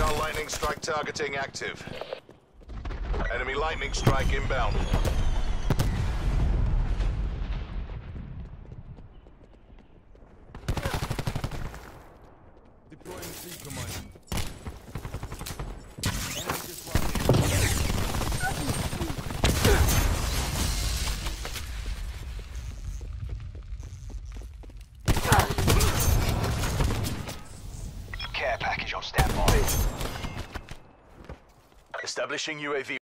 Hostile lightning strike targeting active. Enemy lightning strike inbound. Deploying seeker mine. Enemy disrupted. Care package on standby. Establishing UAV